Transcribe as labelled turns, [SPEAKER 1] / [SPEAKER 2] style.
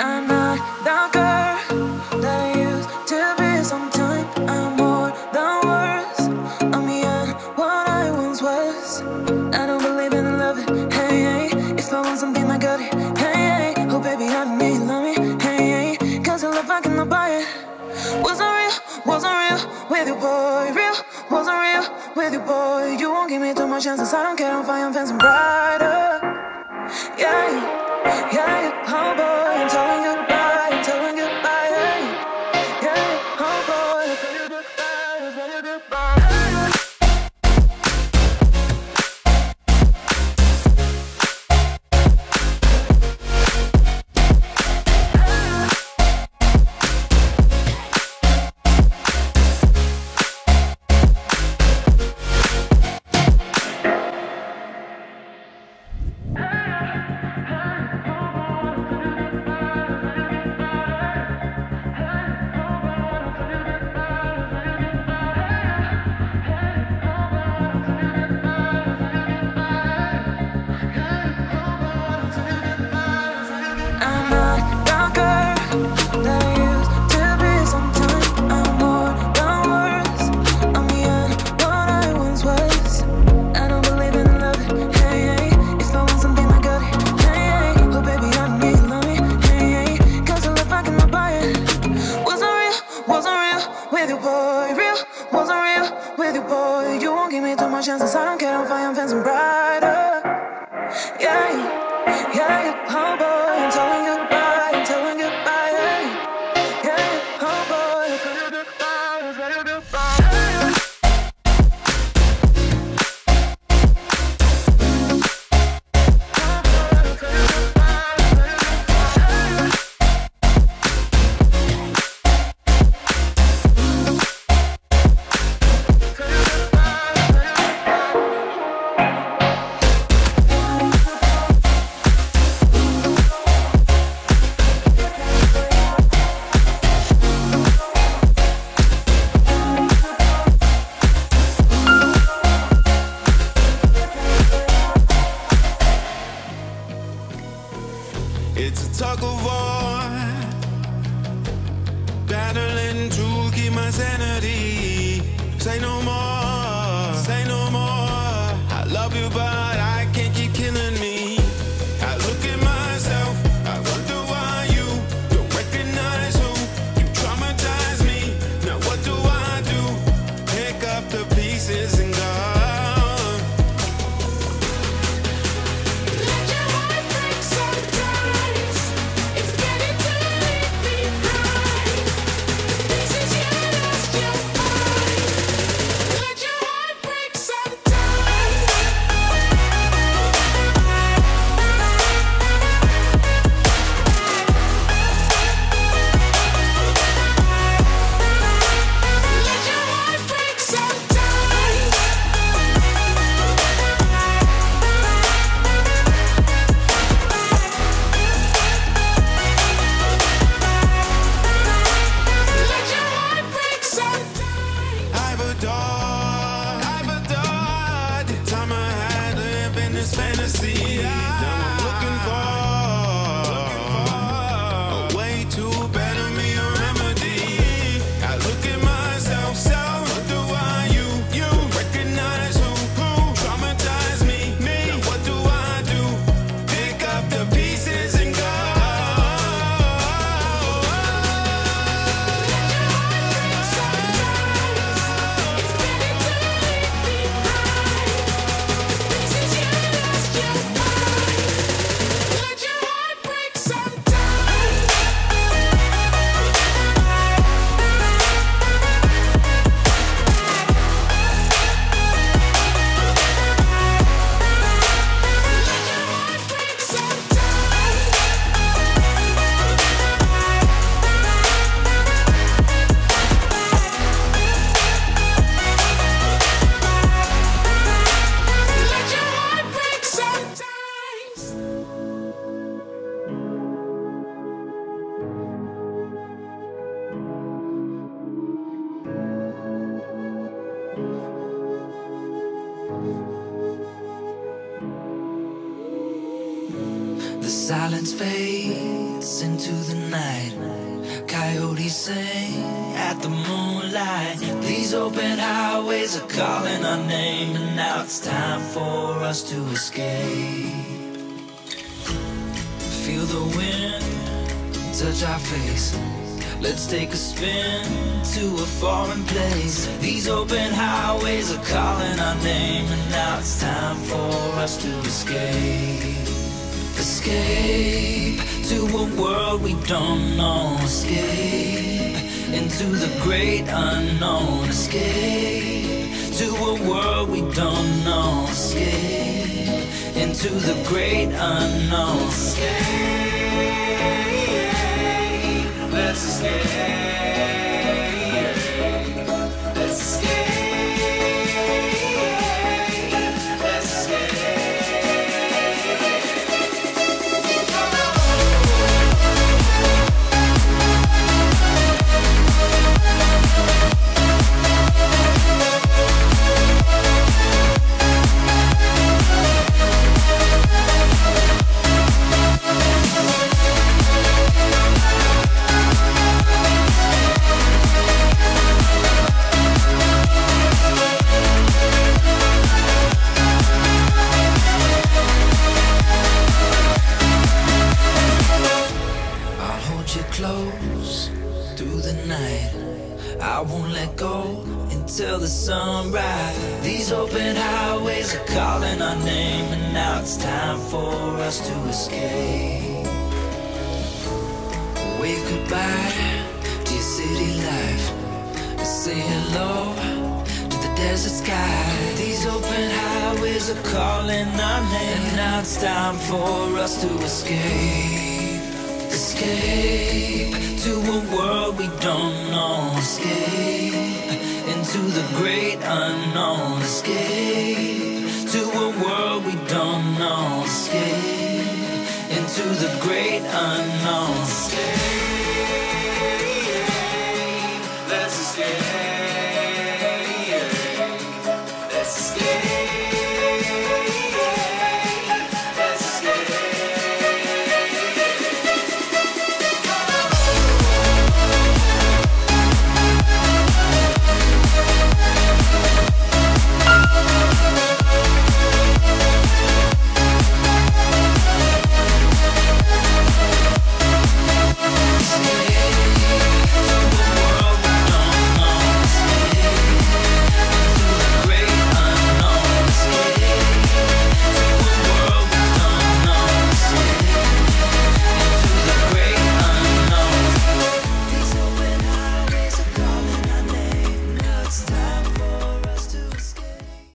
[SPEAKER 1] I'm not the girl that I used to be. Sometimes I'm more than words. I'm beyond what I once was. I don't believe in love it, hey, hey. If I want something, I got it, hey, hey. Oh baby, I don't need love me, hey, hey. Cause your love, I cannot buy it. Wasn't real with you, boy. Real, wasn't real with you, boy. You won't give me too much chances. I don't care if I am fancy brighter. Yeah, yeah, oh boy, I'm telling goodbye, I'm telling goodbye, yeah, yeah, oh boy, I'm telling goodbye, I'm telling goodbye. Chances, I don't care if I am fancy brighter. Yeah, yeah, oh boy, I'm telling goodbye, I'm telling goodbye, yeah, yeah, oh boy, I'm telling goodbye, I'm telling goodbye.
[SPEAKER 2] It's a tug of war, battling to keep my sanity. Say no more, say no more. I love you, but I can't keep killing me. I look at myself, I wonder why you don't recognize who you traumatize me. Now what do I do? Pick up the pieces and go. Fantasy. Now I'm looking for a way to better me, a remedy. I look at myself, so wonder why you recognize who traumatized me. Now what do I do? Pick up the pieces and go.
[SPEAKER 1] silence fades into the night. Coyotes sing at the moonlight. These open highways are calling our name, and now it's time for us to escape. Feel the wind touch our face. Let's take a spin to a foreign place. These open highways are calling our name, and now it's time for us to escape. Escape to a world we don't know. Escape into the great unknown. Escape to a world we don't know. Escape into the great unknown. Escape, let's escape. Let's escape. Let's escape. Close through the night. I won't let go until the sunrise. These open highways are calling our name, and now it's time for us to escape. Wave goodbye to your city life, and say hello to the desert sky. These open highways are calling our name, and now it's time for us to escape. Escape to a world we don't know. Escape into the great unknown. Escape to a world we don't know. Escape into the great unknown. Escape.